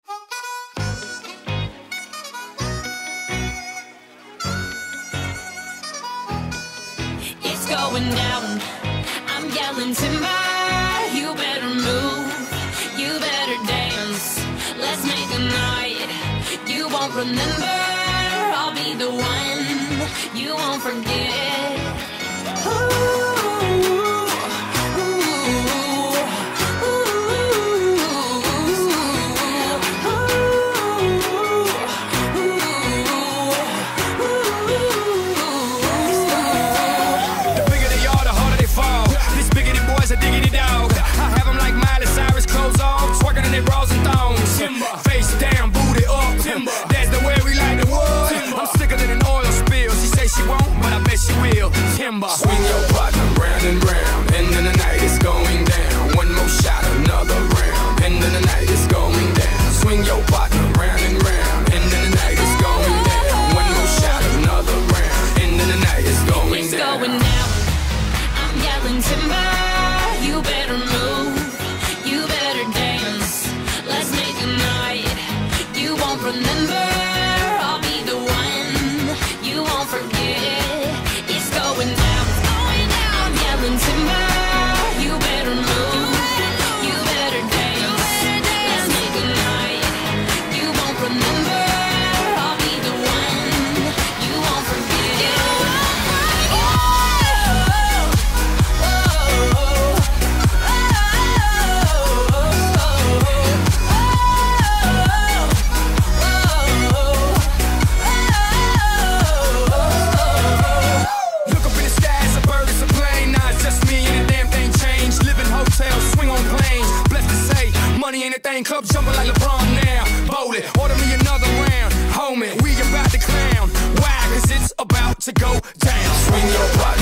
It's going down, I'm yelling timber. You better move, you better dance. Let's make a night you won't remember. I'll be the one you won't forget. Face down, booty up. Timber. That's the way we like the wood. Timber. I'm sicker than an oil spill. She say she won't, but I bet she will. Timber. Swing your partner round and round, and then the night is going down. One more shot, another round, and then the night is going down. Swing your partner round and round, and then the night is going down. One more shot, another round, and then the night is going down. It's going down. I'm yelling timber. You better move. You better dance. Let's make a night you won't remember. I'll be the one you won't forget. It's going down, it's going down. I'm yelling timber. You better move, you better dance. Let's make a night you won't remember. I'll be the one you won't forget. Money ain't a thing, club jumping like LeBron now. Bowl it, order me another round. Homie, we about to clown. Why? Cause it's about to go down. Swing your body